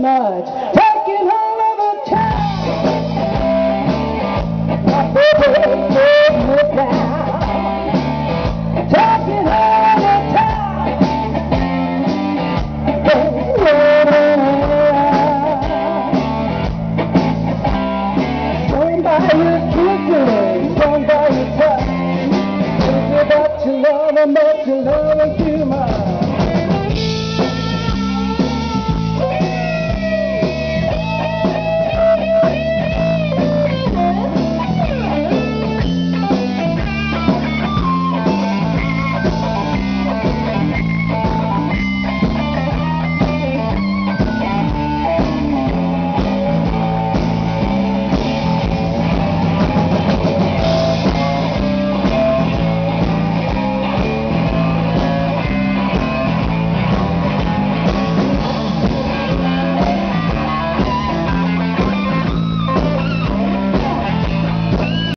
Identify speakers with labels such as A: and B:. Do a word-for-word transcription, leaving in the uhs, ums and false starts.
A: much, taking all of the time. My baby put me down, taking all the time. Don't run around. Don't buy your kisses, don't buy your touch. Think about your love and about your love again.